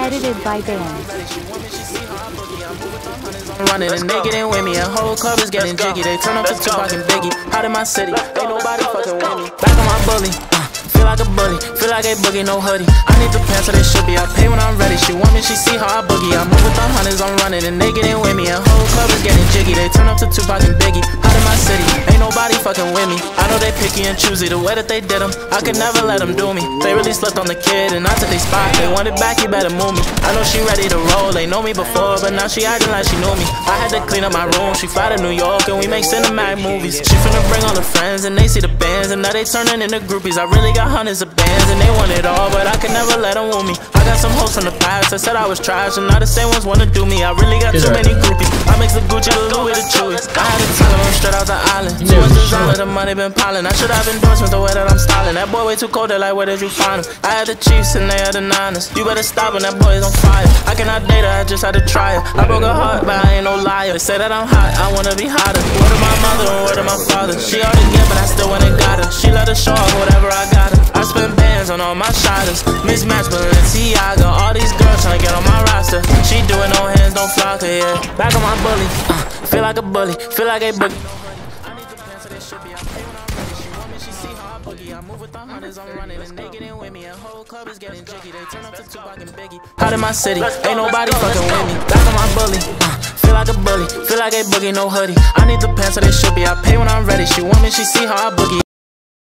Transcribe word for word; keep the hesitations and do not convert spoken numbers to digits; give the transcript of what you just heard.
Edited by Band. I'm running and they getting with me. A whole club is getting jiggy. They turn up to Tupac and Biggie. Out in my city, ain't nobody fucking with me. Back on my bully, uh, feel like a bully. Feel like a boogie, no hoodie. I need the pants so they should be. I pay when I'm ready. She want me, she see how I boogie. I move with the hundreds, I'm running and they getting with me. A whole club is getting jiggy. They turn up to Tupac and Biggie. Out in my city, ain't nobody fucking with me. I know they picky and choosy. The way that they did them, I could never let them do me. They really slept on the kid and I took they spot. They want it back, you better move me. I know she ready to roll. They know me before, but now she acting like she knew me. I had to clean up my room. She fly to New York and we make cinematic movies. She finna bring all the friends and they see the bands and now they turning into groupies. I really got hundreds of bands and they want it all, but I could never let them woo me. I got some hoes from the past that said I was trash and now the same ones wanna do me. I really got too many groupies. I mix the Gucci, the Louis, the Chewy. I had to tell them straight out the island. Too much designer, the money been piling. I should have endorsements the way that I'm styling. That boy way too cold, they like, where did you find him? I had the Chiefs and they had the Niners. You better stop when that boy is on fire. I cannot date her, I just had to try her. I broke her heart, but I ain't no liar. They say that I'm hot, I wanna be hotter. Word of my mother and word of my father. She already gave, but I still went and got her. She let her show off whatever I got her. I spent bands on all my shotters. Mismatch Balenciaga. All these girls tryna get on my roster. She doing no hands, don't flock her, yeah. Back on my bully, uh, feel like a bully, feel like a boogie. I need the pants so they should be. I pay when I'm ready. She want me, she see how I boogie. I move with the hundreds, I'm running and they getting with me. A whole club is getting jiggy. They turn up to Tupac and Biggie. Out in my city, ain't nobody fucking with me. Back on my bully, uh, feel like a bully, feel like a boogie, no hoodie. I need the pants so they should be. I pay when I'm ready. She want me, she see how I boogie.